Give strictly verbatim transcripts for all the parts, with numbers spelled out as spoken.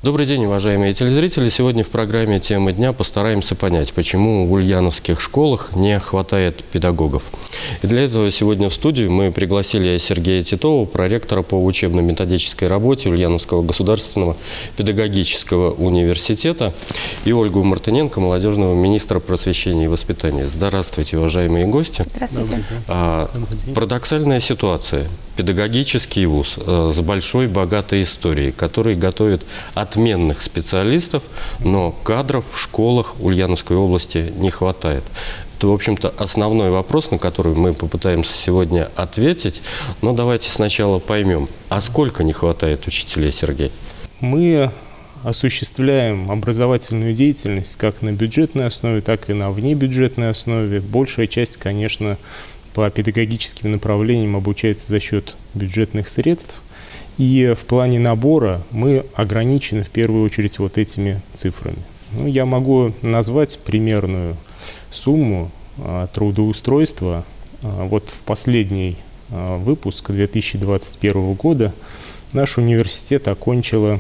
Добрый день, уважаемые телезрители. Сегодня в программе «Тема дня» постараемся понять, почему в ульяновских школах не хватает педагогов. И для этого сегодня в студию мы пригласили Сергея Титова, проректора по учебно-методической работе Ульяновского государственного педагогического университета, и Ольгу Мартыненко, молодежного министра просвещения и воспитания. Здравствуйте, уважаемые гости. Здравствуйте. А, парадоксальная ситуация. Педагогический вуз э, с большой, богатой историей, который готовит отменных специалистов, но кадров в школах Ульяновской области не хватает. Это, в общем-то, основной вопрос, на который мы попытаемся сегодня ответить. Но давайте сначала поймем, а сколько не хватает учителей, Сергей? Мы осуществляем образовательную деятельность как на бюджетной основе, так и на внебюджетной основе. Большая часть, конечно, по педагогическим направлениям обучается за счет бюджетных средств. И в плане набора мы ограничены в первую очередь вот этими цифрами. Ну, я могу назвать примерную сумму а, трудоустройства. А, вот в последний а, выпуск две тысячи двадцать первого года наш университет окончило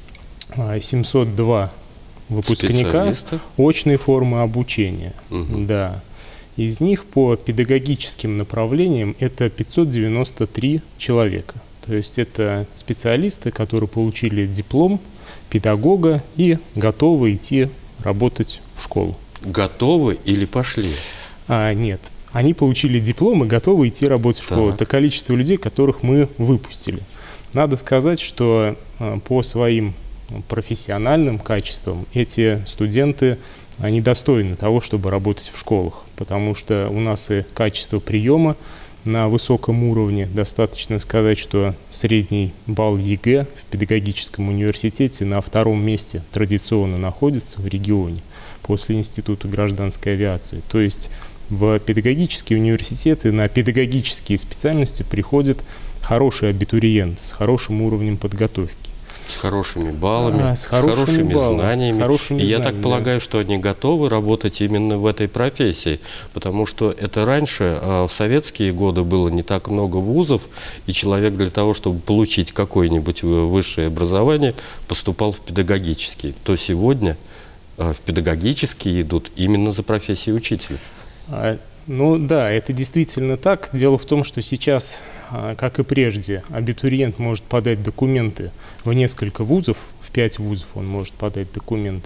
а, семьсот два выпускника очной формы обучения. Угу. Да. Из них по педагогическим направлениям это пятьсот девяносто три человека. То есть это специалисты, которые получили диплом педагога и готовы идти работать в школу. Готовы или пошли? А, нет. Они получили диплом и готовы идти работать в школу. Так. Это количество людей, которых мы выпустили. Надо сказать, что по своим профессиональным качествам эти студенты они достойны того, чтобы работать в школах, потому что у нас и качество приема на высоком уровне. Достаточно сказать, что средний балл ЕГЭ в педагогическом университете на втором месте традиционно находится в регионе после Института гражданской авиации. То есть в педагогические университеты на педагогические специальности приходят хорошие абитуриенты с хорошим уровнем подготовки. С хорошими баллами, а, с, хорошими, с хорошими баллами, знаниями. С хорошими и я знаниями, так полагаю, да. что они готовы работать именно в этой профессии, потому что это раньше, в советские годы, было не так много вузов, и человек для того, чтобы получить какое-нибудь высшее образование, поступал в педагогический. То сегодня в педагогические идут именно за профессией учителя. А, ну да, это действительно так. Дело в том, что сейчас, как и прежде, абитуриент может подать документы в несколько вузов, в пять вузов он может подать документы.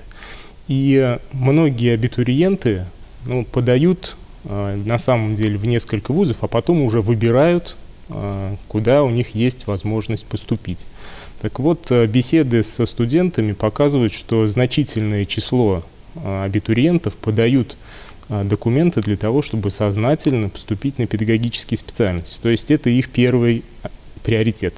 И многие абитуриенты ну, подают на самом деле в несколько вузов, а потом уже выбирают, куда у них есть возможность поступить. Так вот, беседы со студентами показывают, что значительное число абитуриентов подают документы для того, чтобы сознательно поступить на педагогические специальности. То есть это их первый приоритет.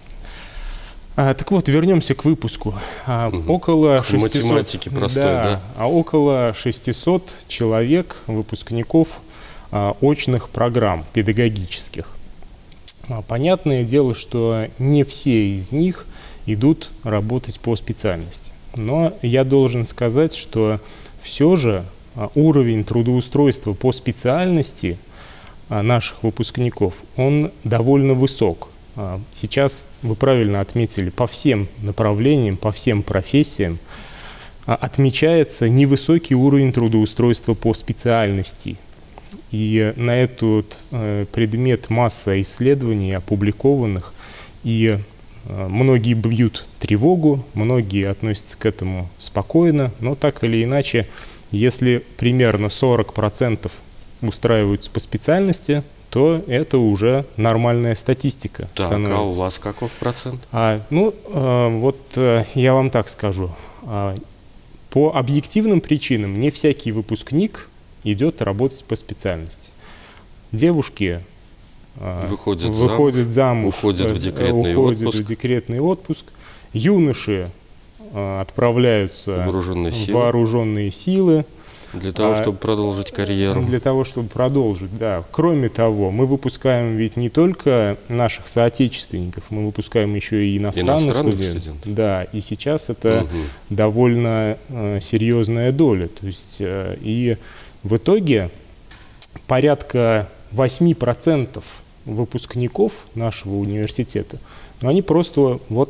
А, так вот, вернемся к выпуску. А, угу. около шестисот, математики простой, да, да? А около шестисот человек, выпускников а, очных программ педагогических. А, понятное дело, что не все из них идут работать по специальности. Но я должен сказать, что все же уровень трудоустройства по специальности наших выпускников, он довольно высок. Сейчас, вы правильно отметили, по всем направлениям, по всем профессиям отмечается невысокий уровень трудоустройства по специальности. И на этот предмет масса исследований опубликованных, и многие бьют тревогу, многие относятся к этому спокойно, но так или иначе, если примерно сорок процентов устраиваются по специальности, то это уже нормальная статистика. Так, становится. А у вас каков процент? А, ну, а, вот а, я вам так скажу. А, по объективным причинам не всякий выпускник идет работать по специальности. Девушки а, выходят, выходят замуж, замуж, уходят в декретный уходят отпуск. В декретный отпуск. Юноши отправляются вооруженные в силы. вооруженные силы. Для того, а, чтобы продолжить карьеру. Для того, чтобы продолжить, да. Кроме того, мы выпускаем ведь не только наших соотечественников, мы выпускаем еще и иностранных студентов. студентов. Да, и сейчас это угу. довольно э, серьезная доля. То есть, э, и в итоге порядка восьми процентов выпускников нашего университета, но они просто вот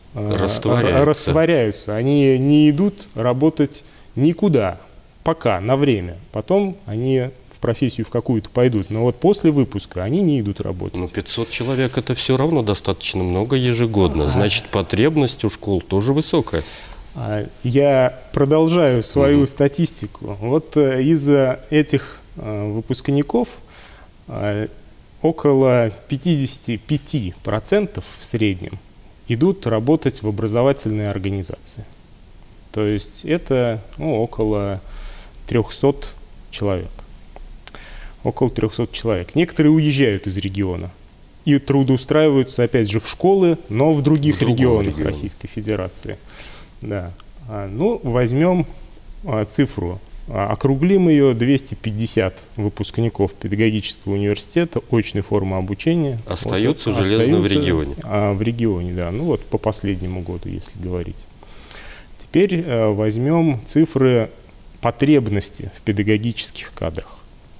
растворяются. растворяются. Они не идут работать никуда, пока, на время. Потом они в профессию в какую-то пойдут. Но вот после выпуска они не идут работать. Ну, пятьсот человек – это все равно достаточно много ежегодно. Значит, потребность у школ тоже высокая. Я продолжаю свою угу. статистику. Вот из этих выпускников около пятьдесят пять процентов в среднем идут работать в образовательные организации. То есть это ну, около трёхсот человек. Около трёхсот человек. Некоторые уезжают из региона и трудоустраиваются, опять же, в школы, но в других в регионах регионе. Российской Федерации. Да. Ну, возьмем цифру. Округлим ее: двести пятьдесят выпускников педагогического университета очной формы обучения. Остаются вот, железно остаются, в регионе. А, в регионе, да. Ну вот по последнему году, если говорить. Теперь а, возьмем цифры потребности в педагогических кадрах.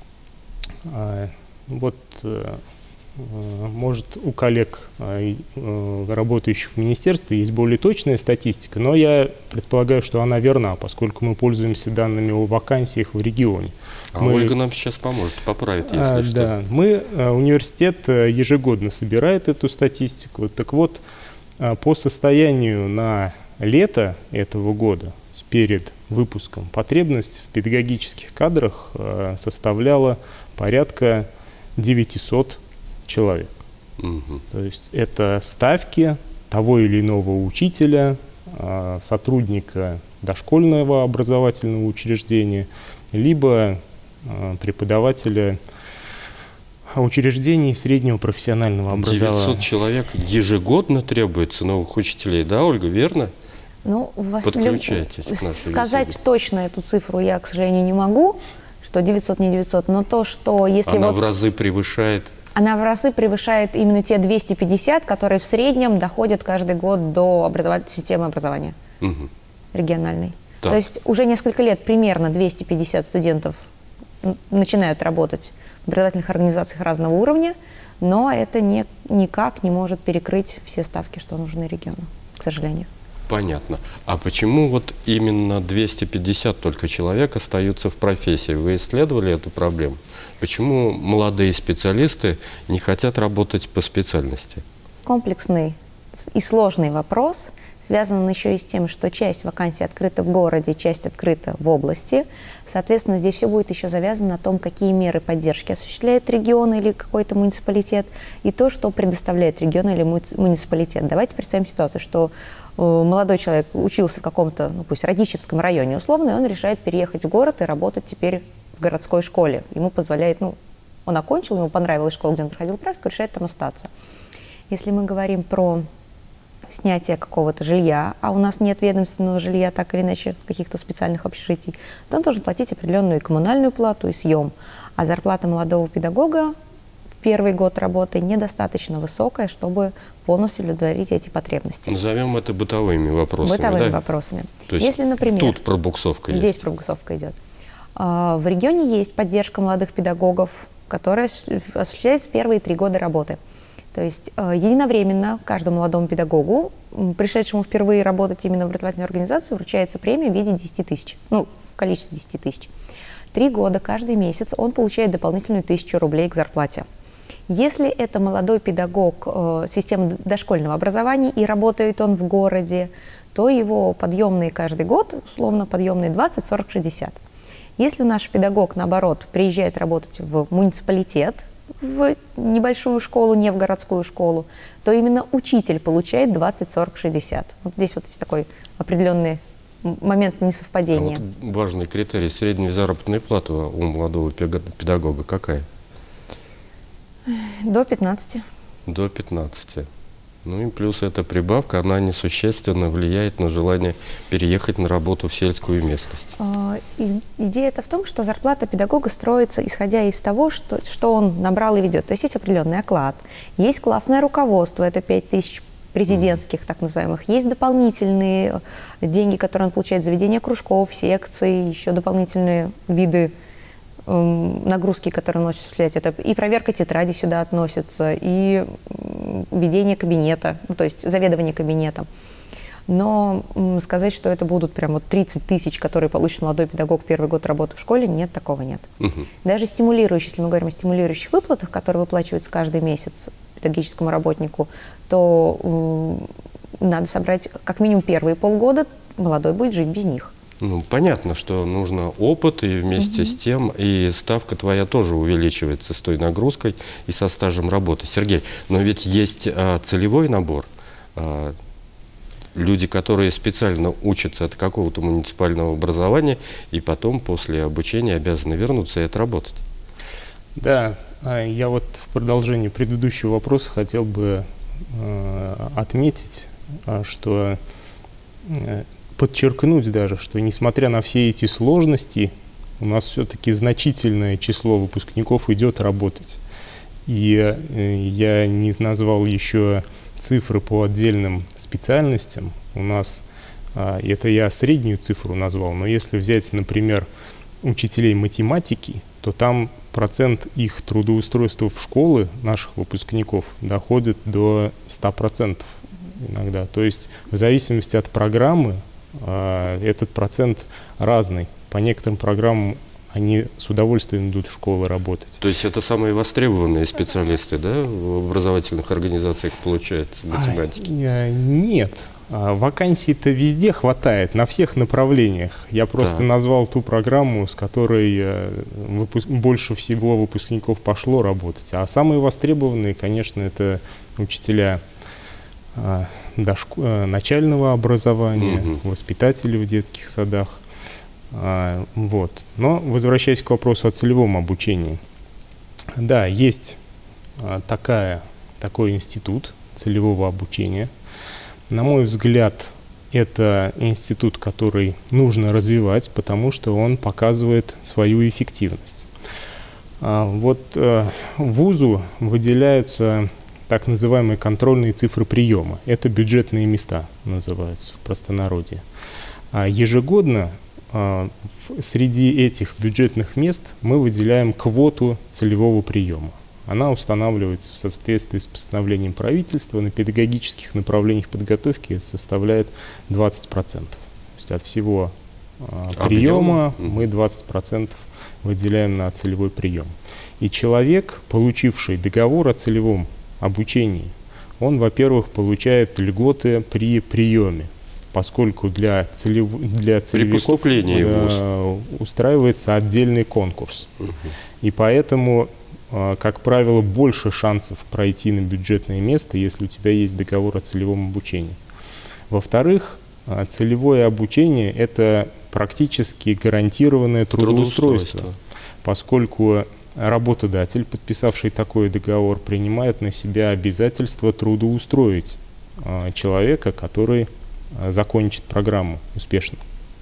А, вот, а, может, у коллег, а, работающих в министерстве, есть более точная статистика, но я предполагаю, что она верна, поскольку мы пользуемся данными о вакансиях в регионе. А мы, Ольга нам сейчас поможет, поправит, если а, что. Да, мы, университет ежегодно собирает эту статистику. Так вот, по состоянию на лето этого года, перед выпуском, потребность в педагогических кадрах составляла порядка девятисот человек. Угу. То есть это ставки того или иного учителя, сотрудника дошкольного образовательного учреждения, либо преподавателя учреждений среднего профессионального образования. девятьсот человек ежегодно требуется новых учителей, да, Ольга, верно? Ну, подключайтесь к нашей сказать беседе. Точно эту цифру я, к сожалению, не могу, что девятьсот, не девятьсот, но то, что если Она вот... в разы превышает... Она в разы превышает именно те двести пятьдесят, которые в среднем доходят каждый год до образовать... системы образования угу. региональной. Так. То есть уже несколько лет примерно двести пятьдесят студентов начинают работать в образовательных организациях разного уровня, но это не, никак не может перекрыть все ставки, что нужны региону, к сожалению. Понятно. А почему вот именно двести пятьдесят только человек остаются в профессии? Вы исследовали эту проблему? Почему молодые специалисты не хотят работать по специальности? Комплексный и сложный вопрос. Связан он еще и с тем, что часть вакансий открыта в городе, часть открыта в области. Соответственно, здесь все будет еще завязано на том, какие меры поддержки осуществляет регион или какой-то муниципалитет, и то, что предоставляет регион или муниципалитет. Давайте представим ситуацию, что молодой человек учился в каком-то, ну, пусть Радищевском районе условно, и он решает переехать в город и работать теперь в городской школе. Ему позволяет, ну, он окончил, ему понравилась школа, где он проходил практику, решает там остаться. Если мы говорим про снятие какого-то жилья, а у нас нет ведомственного жилья, так или иначе, каких-то специальных общежитий, то он должен платить определенную коммунальную плату и съем. А зарплата молодого педагога в первый год работы недостаточно высокая, чтобы полностью удовлетворить эти потребности. Назовем это бытовыми вопросами. Бытовыми да? вопросами. То есть Если, например, тут пробуксовка здесь есть. пробуксовка идет. В регионе есть поддержка молодых педагогов, которая осуществляется первые три года работы. То есть э, единовременно каждому молодому педагогу, пришедшему впервые работать именно в образовательную организацию, вручается премия в виде десяти тысяч, ну, в количестве десяти тысяч. Три года, каждый месяц он получает дополнительную тысячу рублей к зарплате. Если это молодой педагог э, системы дошкольного образования и работает он в городе, то его подъемные каждый год, условно подъемные двадцать, сорок, шестьдесят. Если наш педагог, наоборот, приезжает работать в муниципалитет, в небольшую школу, не в городскую школу, то именно учитель получает двадцать, сорок, шестьдесят. Вот здесь вот есть такой определенный момент несовпадения. А вот важный критерий. Средняя заработная плата у молодого педагога какая? До пятнадцати. До пятнадцати. Ну и плюс эта прибавка, она несущественно влияет на желание переехать на работу в сельскую местность. Идея-то в том, что зарплата педагога строится, исходя из того, что, что он набрал и ведет. То есть есть определенный оклад, есть классное руководство, это пять тысяч президентских, так называемых, есть дополнительные деньги, которые он получает за ведение кружков, секций, еще дополнительные виды нагрузки, которые он может осуществлять. Это и проверка тетради сюда относится, и ведение кабинета, ну, то есть заведование кабинетом. Но м, сказать, что это будут прям вот тридцать тысяч, которые получит молодой педагог первый год работы в школе, нет, такого нет. Угу. Даже стимулирующие, если мы говорим о стимулирующих выплатах, которые выплачиваются каждый месяц педагогическому работнику, то э, надо собрать как минимум первые полгода, молодой будет жить без них. Ну, понятно, что нужно опыт, и вместе угу. с тем и ставка твоя тоже увеличивается с той нагрузкой и со стажем работы. Сергей, но ведь есть а, целевой набор. А, люди, которые специально учатся от какого-то муниципального образования и потом после обучения обязаны вернуться и отработать. Да, я вот в продолжении предыдущего вопроса хотел бы э, отметить, что э, подчеркнуть даже, что несмотря на все эти сложности, у нас все-таки значительное число выпускников идет работать. И э, я не назвал еще цифры по отдельным специальностям. У нас, э, это я среднюю цифру назвал, но если взять, например, учителей математики, то там процент их трудоустройства в школы наших выпускников доходит до ста процентов иногда. То есть в зависимости от программы э, этот процент разный. По некоторым программам они с удовольствием идут в школы работать. То есть это самые востребованные специалисты, да, в образовательных организациях, получается, математики? А, нет. Вакансий-то везде хватает, на всех направлениях. Я просто да. назвал ту программу, с которой выпуск... больше всего выпускников пошло работать. А самые востребованные, конечно, это учителя а, дошк... начального образования, угу. воспитатели в детских садах. А, вот. Но возвращаясь к вопросу о целевом обучении. Да, есть а, такая, такой институт целевого обучения. На мой взгляд, это институт, который нужно развивать, потому что он показывает свою эффективность. А вот а, вузу выделяются так называемые контрольные цифры приема. Это бюджетные места называются в простонародье. А ежегодно а, в, среди этих бюджетных мест мы выделяем квоту целевого приема. Она устанавливается в соответствии с постановлением правительства. На педагогических направлениях подготовки это составляет двадцать процентов. То есть от всего а, приема мы двадцать процентов выделяем на целевой прием. И человек, получивший договор о целевом обучении, он, во-первых, получает льготы при приеме, поскольку для, целев... для целевиков э, устраивается отдельный конкурс. Угу. И поэтому, э, как правило, больше шансов пройти на бюджетное место, если у тебя есть договор о целевом обучении. Во-вторых, э, целевое обучение – это практически гарантированное трудоустройство, трудоустройство. Поскольку работодатель, подписавший такой договор, принимает на себя обязательство трудоустроить э, человека, который э, закончит программу успешно.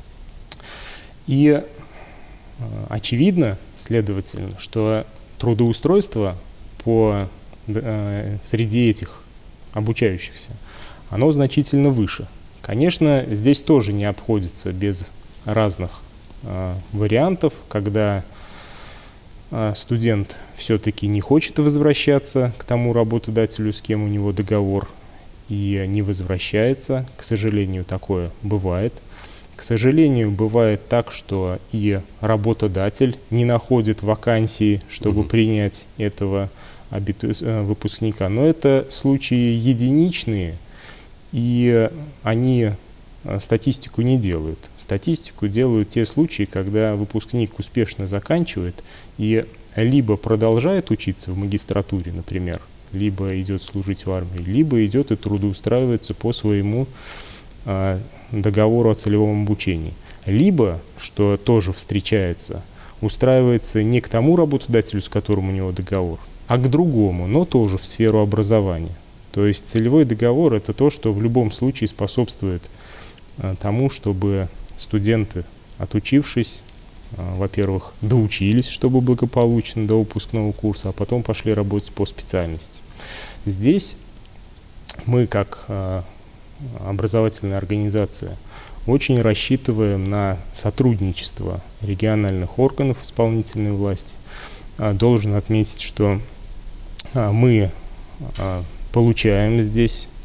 И э, очевидно, следовательно, что трудоустройство по, э, среди этих обучающихся, оно значительно выше. Конечно, здесь тоже не обходится без разных э, вариантов, когда студент все-таки не хочет возвращаться к тому работодателю, с кем у него договор, и не возвращается. К сожалению, такое бывает. К сожалению, бывает так, что и работодатель не находит вакансии, чтобы mm-hmm. принять этого выпускника. Но это случаи единичные, и они статистику не делают. Статистику делают те случаи, когда выпускник успешно заканчивает и либо продолжает учиться в магистратуре, например, либо идет служить в армии, либо идет и трудоустраивается по своему э, договору о целевом обучении. Либо, что тоже встречается, устраивается не к тому работодателю, с которым у него договор, а к другому, но тоже в сферу образования. То есть целевой договор – это то, что в любом случае способствует тому, чтобы студенты, отучившись, во-первых, доучились, чтобы благополучно до выпускного курса, а потом пошли работать по специальности. Здесь мы, как образовательная организация, очень рассчитываем на сотрудничество региональных органов исполнительной власти. Должен отметить, что мы получаем здесь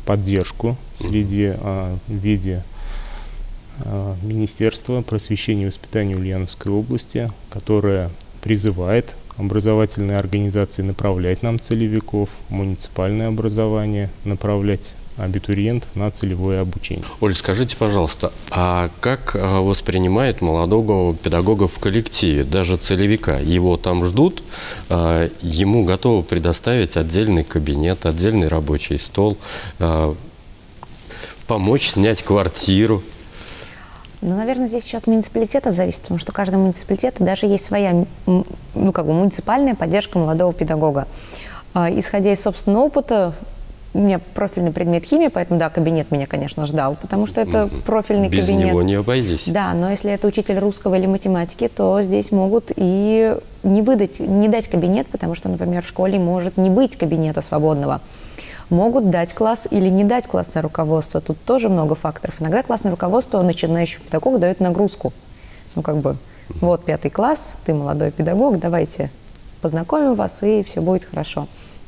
поддержку среди, а, в виде а, Министерства просвещения и воспитания Ульяновской области, которое призывает образовательные организации направлять нам целевиков, муниципальное образование направлять абитуриентов на целевое обучение. Оль, скажите, пожалуйста, а как воспринимает молодого педагога в коллективе, даже целевика? Его там ждут, ему готовы предоставить отдельный кабинет, отдельный рабочий стол, помочь снять квартиру? Ну, наверное, здесь еще от муниципалитетов зависит, потому что у каждого муниципалитета даже есть своя, ну, как бы муниципальная поддержка молодого педагога. Исходя из собственного опыта, у меня профильный предмет химия, поэтому, да, кабинет меня, конечно, ждал, потому что это профильный Без кабинет. Без него не обойдись. Да, но если это учитель русского или математики, то здесь могут и не выдать, не дать кабинет, потому что, например, в школе может не быть кабинета свободного. Могут дать класс или не дать классное руководство. Тут тоже много факторов. Иногда классное руководство начинающему педагогу дает нагрузку. Ну, как бы, вот пятый класс, ты молодой педагог, давайте познакомим вас, и все будет хорошо.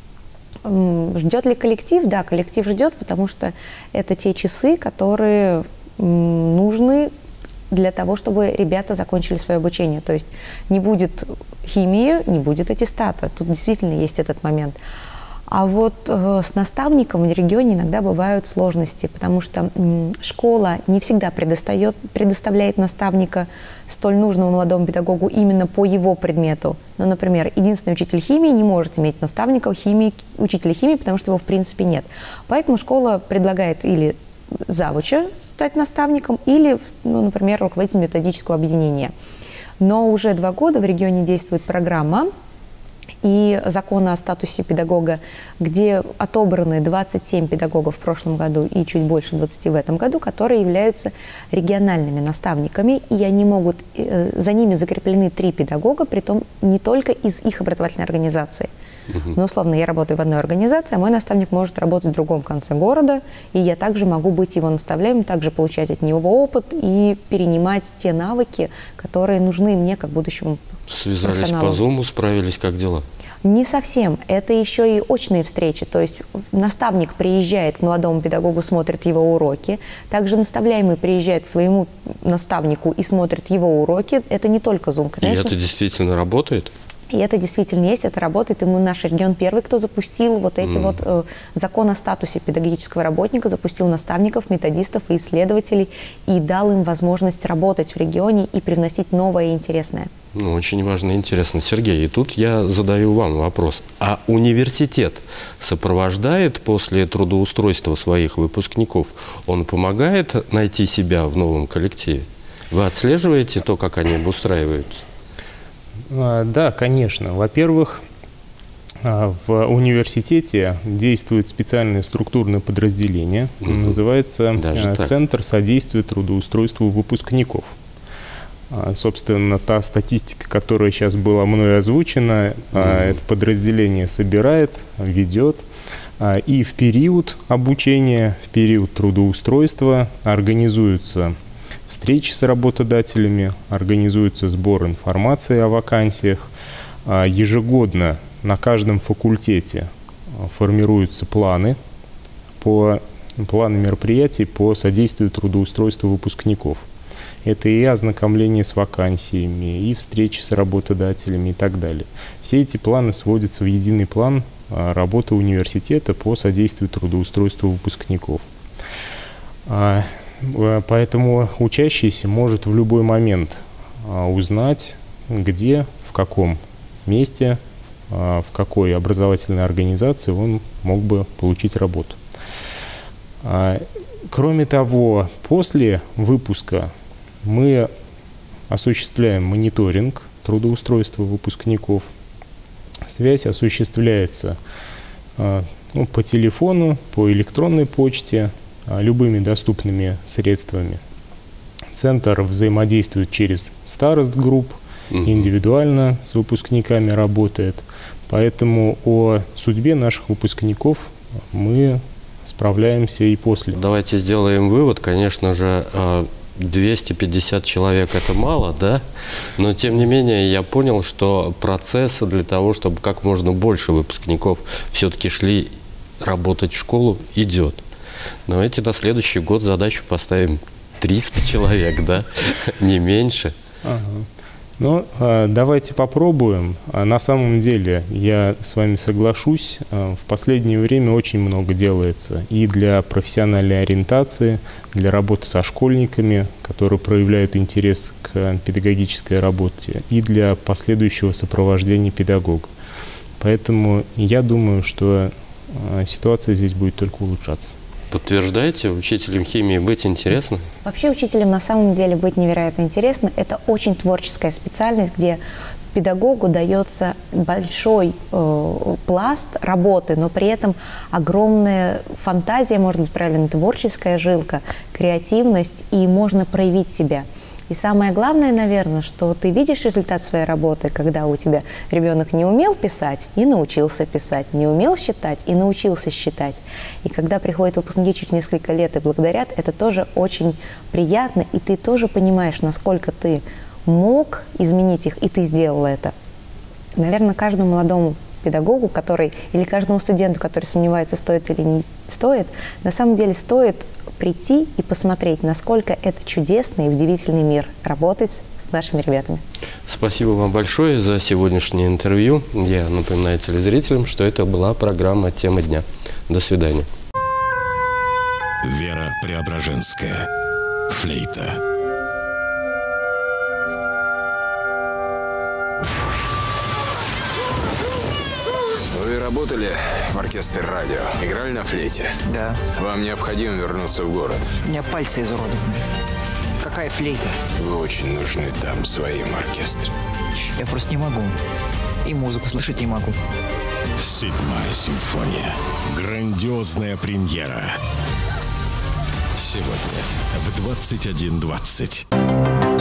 Ждет ли коллектив? Да, коллектив ждет, потому что это те часы, которые нужны для того, чтобы ребята закончили свое обучение. То есть не будет химии, не будет аттестата. Тут действительно есть этот момент. А вот э, с наставником в регионе иногда бывают сложности, потому что м, школа не всегда предоставляет, предоставляет наставника столь нужному молодому педагогу именно по его предмету. Ну, например, единственный учитель химии не может иметь наставника химии, учителя химии, потому что его в принципе нет. Поэтому школа предлагает или завуча стать наставником, или, ну, например, руководитель методического объединения. Но уже два года в регионе действует программа и закон о статусе педагога, где отобраны двадцать семь педагогов в прошлом году и чуть больше двадцати в этом году, которые являются региональными наставниками, и они могут, за ними закреплены три педагога, притом не только из их образовательной организации. Угу. Но, условно, я работаю в одной организации, а мой наставник может работать в другом конце города, и я также могу быть его наставляем, также получать от него опыт и перенимать те навыки, которые нужны мне как будущему профессионалу. Связались по зуму, справились, как дела? Не совсем. Это еще и очные встречи. То есть наставник приезжает к молодому педагогу, смотрит его уроки. Также наставляемый приезжает к своему наставнику и смотрит его уроки. Это не только Zoom. Конечно. И это действительно работает? И это действительно есть, это работает. И мы, наш регион первый, кто запустил вот эти mm. вот э, закон о статусе педагогического работника, запустил наставников, методистов и исследователей и дал им возможность работать в регионе и привносить новое и интересное. Ну, очень важно и интересно. Сергей, и тут я задаю вам вопрос. А университет сопровождает после трудоустройства своих выпускников? Он помогает найти себя в новом коллективе? Вы отслеживаете то, как они обустраиваются? Да, конечно. Во-первых, в университете действует специальное структурное подразделение, угу. называется «Центр содействия трудоустройству выпускников». Собственно, та статистика, которая сейчас была мной озвучена, угу. это подразделение собирает, ведет. И в период обучения, в период трудоустройства организуются встречи с работодателями, организуется сбор информации о вакансиях. Ежегодно на каждом факультете формируются планы, по, планы мероприятий по содействию трудоустройству выпускников. Это и ознакомление с вакансиями, и встречи с работодателями и так далее. Все эти планы сводятся в единый план работы университета по содействию трудоустройству выпускников. Поэтому учащийся может в любой момент узнать, где, в каком месте, в какой образовательной организации он мог бы получить работу. Кроме того, после выпуска мы осуществляем мониторинг трудоустройства выпускников. Связь осуществляется ну, по телефону, по электронной почте, любыми доступными средствами. Центр взаимодействует через старост-групп, угу. индивидуально с выпускниками работает. Поэтому о судьбе наших выпускников мы справляемся и после. Давайте сделаем вывод. Конечно же, двести пятьдесят человек – это мало, да? Но, тем не менее, я понял, что процесс для того, чтобы как можно больше выпускников все-таки шли работать в школу, идет. Но эти на следующий год задачу поставим триста человек, да, не меньше. Ага. Ну, давайте попробуем. На самом деле, я с вами соглашусь, в последнее время очень много делается и для профессиональной ориентации, для работы со школьниками, которые проявляют интерес к педагогической работе, и для последующего сопровождения педагога. Поэтому я думаю, что ситуация здесь будет только улучшаться. Подтверждаете, учителем химии быть интересно? Вообще учителем на самом деле быть невероятно интересно. Это очень творческая специальность, где педагогу дается большой э, пласт работы, но при этом огромная фантазия, может быть проявлена, творческая жилка, креативность, и можно проявить себя. И самое главное, наверное, что ты видишь результат своей работы, когда у тебя ребенок не умел писать и научился писать, не умел считать и научился считать. И когда приходят выпускники через несколько лет и благодарят, это тоже очень приятно, и ты тоже понимаешь, насколько ты мог изменить их, и ты сделал это. Наверное, каждому молодому педагогу, который, или каждому студенту, который сомневается, стоит или не стоит, на самом деле стоит прийти и посмотреть, насколько это чудесный и удивительный мир работать с нашими ребятами. Спасибо вам большое за сегодняшнее интервью. Я напоминаю телезрителям, что это была программа «Тема дня». До свидания. Вера Преображенская. Флейта. Вы работали в оркестре радио, играли на флейте? Да. Вам необходимо вернуться в город. У меня пальцы изуродованы. Какая флейта? Вы очень нужны там, в своем оркестре. Я просто не могу. И музыку слышать не могу. Седьмая симфония. Грандиозная премьера. Сегодня в двадцать один двадцать.